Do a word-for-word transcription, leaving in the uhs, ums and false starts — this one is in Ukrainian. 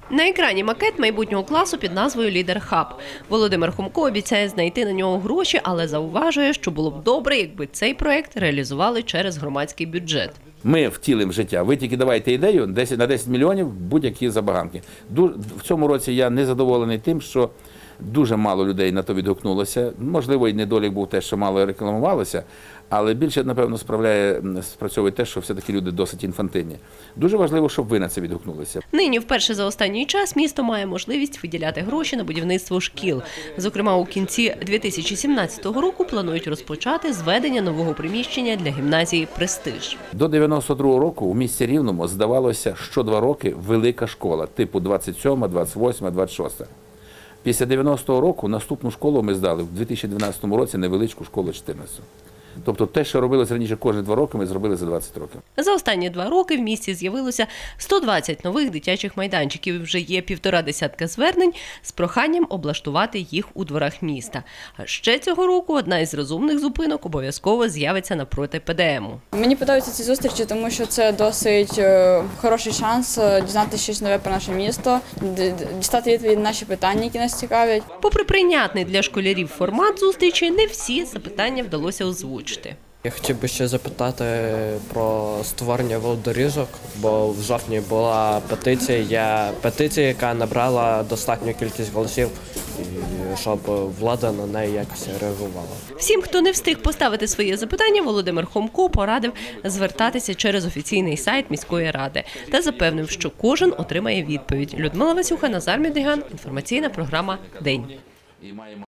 На екрані макет майбутнього класу під назвою «Лідер Хаб». Володимир Хомко обіцяє знайти на нього гроші, але зауважує, що було б добре, якби цей проєкт реалізували через громадський бюджет. Ми втілимо в життя. Ви тільки давайте ідею на десять мільйонів будь-які забаганки. В цьому році я не задоволений тим, що дуже мало людей на то відгукнулося. Можливо, і недолік був те, що мало рекламувалося, але більше, напевно, справляє, спрацьовує те, що все-таки люди досить інфантильні. Дуже важливо, щоб ви на це відгукнулися. Нині вперше за останній час місто має можливість виділяти гроші на будівництво шкіл. Зокрема, у кінці дві тисячі сімнадцятого року планують розпочати зведення нового приміщення для гімназії «Престиж». До дев'яносто другого року у місті Рівному здавалося, що два роки велика школа, типу двадцять сьома, двадцять восьма, двадцять шоста. Після дев'яностого року наступну школу ми здали в дві тисячі дванадцятому році невеличку школу чотирнадцяту. Тобто те, що робилось раніше кожні два роки, ми зробили за двадцять років. За останні два роки в місті з'явилося сто двадцять нових дитячих майданчиків і вже є півтора десятка звернень з проханням облаштувати їх у дворах міста. А ще цього року одна із розумних зупинок обов'язково з'явиться навпроти Пе Де Ему. Мені подобаються ці зустрічі, тому що це досить хороший шанс дізнатися щось нове про наше місто, дістати відповіді на наші питання, які нас цікавлять. Попри прийнятний для школярів формат зустрічі, не всі запитання вдалося озвучити. Я хотів би ще запитати про створення велодоріжок, бо в жовтні була петиція, я, петиція, яка набрала достатню кількість голосів, щоб влада на неї якось реагувала. Всім, хто не встиг поставити своє запитання, Володимир Хомко порадив звертатися через офіційний сайт міської ради та запевнив, що кожен отримає відповідь. Людмила Васюха, Назар Мідиган, інформаційна програма «День».